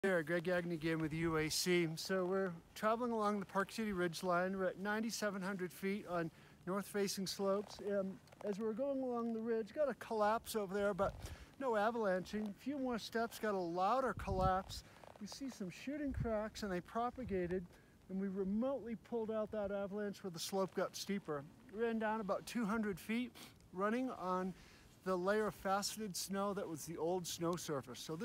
There, Greg Agnew again with UAC. So we're traveling along the Park City Ridgeline. We're at 9,700 feet on north-facing slopes. As we're going along the ridge, got a collapse over there, but no avalanching. A few more steps, got a louder collapse. We see some shooting cracks, and they propagated, and we remotely pulled out that avalanche where the slope got steeper. Ran down about 200 feet, running on the layer of faceted snow that was the old snow surface. So